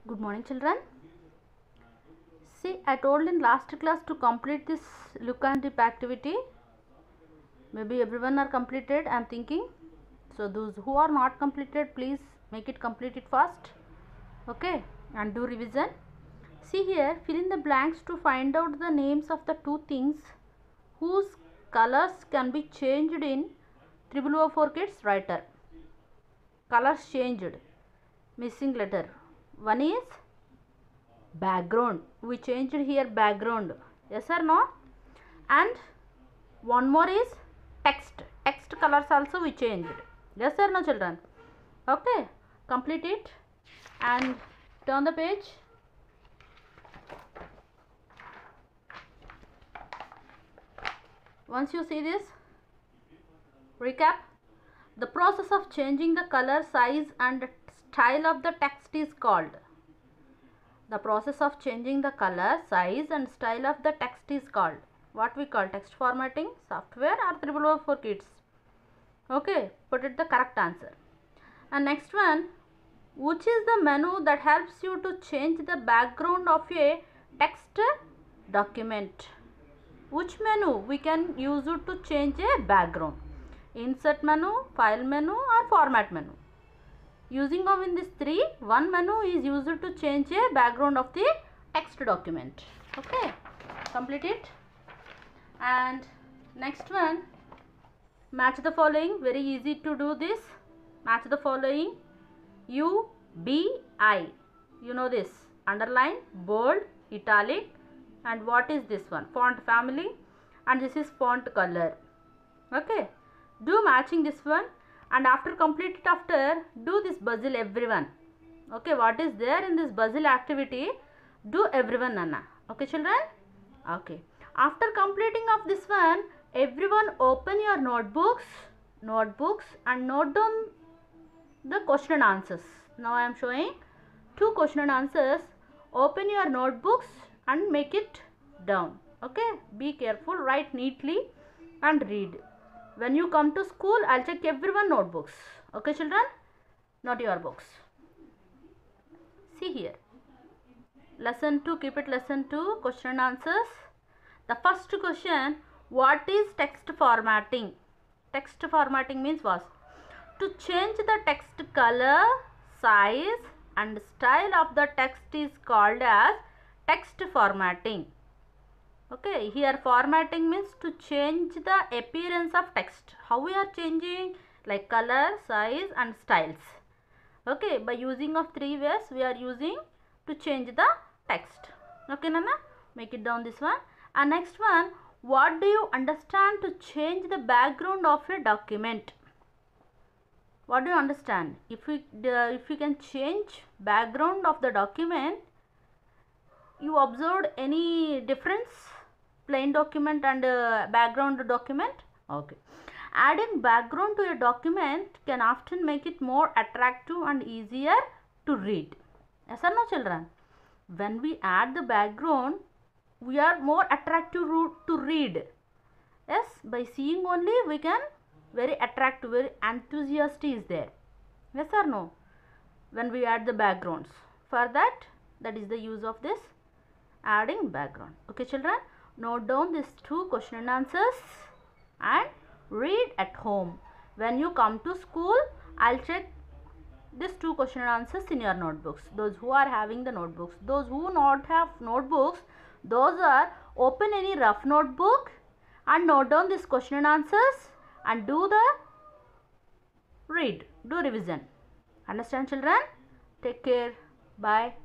Good morning, children. See, I told in last class to complete this look and dip activity. Maybe everyone are completed, I am thinking. So those who are not completed, please make it complete it fast. Okay, and do revision. See here, fill in the blanks to find out the names of the two things whose colors can be changed in 004 Kids Writer. Colors changed. Missing letter. One is background. We changed here background. Yes or no? And one more is text. Text colors also we changed. Yes or no, children? Okay. Complete it and turn the page. Once you see this, recap. The process of changing the color, size and style of the text is called. The process of changing the color, size and style of the text is called. What we call text formatting software or 004 Kids. Okay, put it the correct answer. And next one, which is the menu that helps you to change the background of a text document? Which menu we can use it to change a background? Insert menu, file menu or format menu? Using of in this three, one menu is used to change a background of the text document. Okay, complete it. And next one, match the following. Very easy to do this. Match the following. U, B, I. You know this. Underline, bold, italic. And what is this one? Font family. And this is font color. Okay. Do matching this one. And after complete it, after do this puzzle everyone. Okay, what is there in this puzzle activity? Do everyone, Nana. Okay, children? Okay. After completing of this one, everyone open your notebooks and note down the question and answers. Now I am showing two question and answers. Open your notebooks and make it down. Okay, be careful, write neatly and read. When you come to school, I'll check everyone notebooks. Okay, children? Not your books. See here. Lesson 2, keep it lesson 2, question and answers. The first question, what is text formatting? Text formatting means what? To change the text color, size and style of the text is called as text formatting. Okay, here formatting means to change the appearance of text. How we are changing? Like color, size and styles. Okay, by using of three ways we are using to change the text. Okay, Nana? Make it down this one. And next one, what do you understand to change the background of a document? What do you understand? If we can change background of the document, you observed any difference? Plain document and background document? Okay. Adding background to a document can often make it more attractive and easier to read. Yes or no, children? When we add the background, we are more attractive to read. Yes, by seeing only we can very attractive, very enthusiastic is there. Yes or no? When we add the backgrounds. For that is the use of this adding background. Okay, children? Note down these two question and answers and read at home. When you come to school, I'll check these two question and answers in your notebooks. Those who are having the notebooks. Those who not have notebooks, those are open any rough notebook and note down this question and answers and do revision. Understand, children? Take care. Bye.